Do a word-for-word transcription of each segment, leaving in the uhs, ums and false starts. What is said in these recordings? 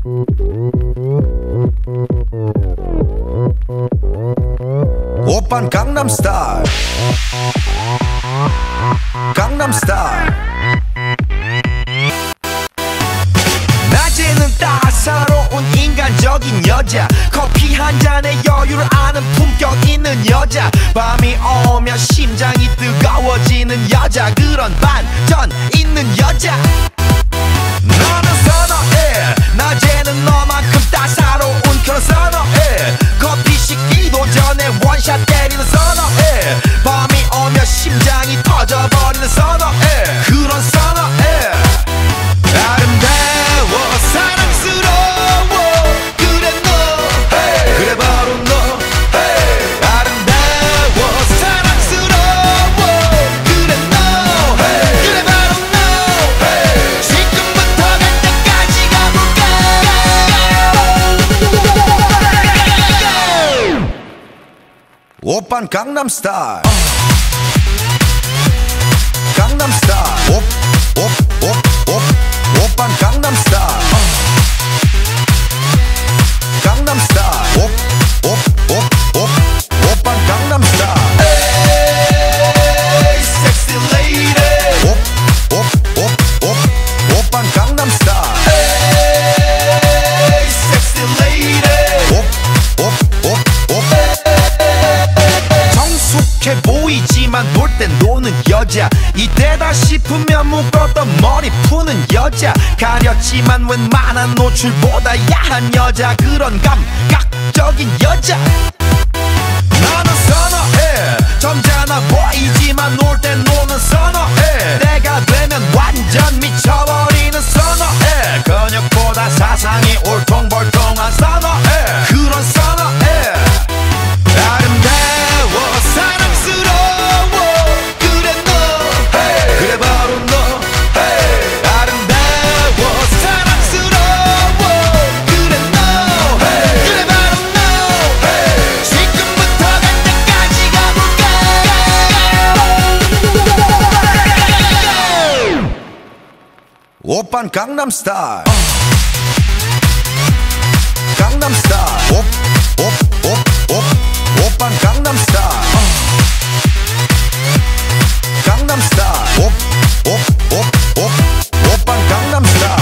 오빤 강남스타일 강남스타일 낮에는 따사로운 인간적인 여자 커피 한 잔에 여유를 아는 품격 있는 여자 밤이 오면 심장이 뜨거워지는 여자 그런 반전 있는 여자 너는 선어해 낮에는 너만큼 따사로운 그런 선어해 커피 식기도 전에 원샷 때리는 선어해 밤이 오면 심장이 터져버리는 선어해 그런 선어해 아름다워 사랑스러워 그래 너 hey. 그래 바로 너 hey. 아름다워 사랑스러워 그래 너 hey. 그래 바로 너 hey. 지금부터 갈 때까지 가볼까 오빤 강남스타일 강남스타일 오, 오, 오, 오, 오빤 강남스타일 강남스타일 오, 오, 오, 오, 오빤 강남스타일 에이 섹시 레이디 오, 오, 오, 오, 오빤 강남스타일 에이 섹시 레이디 오, 오, 오, 오 성숙해 보이지만 놀 땐 노는 여자 이때다 싶으면 묶었던 머리 푸는 여자 가렸지만 웬만한 노출보다 야한 여자 그런 감각적인 여자 나는 선어해 점잖아 보이지만 놀 땐 노는 선어해 내가 되면 완전 미쳐버리는 선어해 근육보다 사상이 울퉁불퉁한 선어해 그런 선어해 아름다워 사랑스러워 그래 너 hey. 그래 바로 너 hey. 아름다워 사랑스러워 그래 너 hey. 그래 바로 너 hey. 지금부터 갈 때까지 가볼까 오빤 강남스타일 강남스타일 오, 오, 오, 오, 오빤 강남스타일 강남스타일 오, 오, 오, 오, 오빤 강남스타일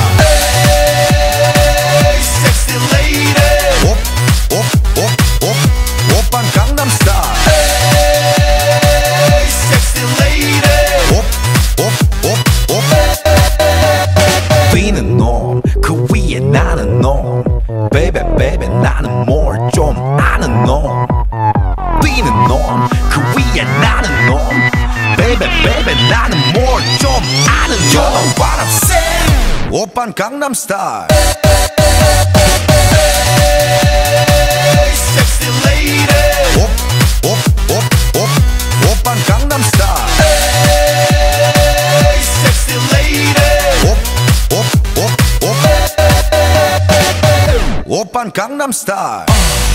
에이 섹시 레이디 오, 오, 오, 오, 오빤 강남스타일 에이 섹시 레이디 오, 오, 오, 오 뛰는 놈 그 위에 나는 놈 베이베 베이베 나는 뭘 좀 아는 놈 뛰는 놈 그 위에 나는 놈 베이베 베이베 나는 뭘 좀 아는 놈 You know what I'm saying 오빤 강남스타일 섹시 레이디 오, 오, 오, 오, 오빤 강남스타일 섹시 레이디 오, 오, 오, 오 오빤 강남스타일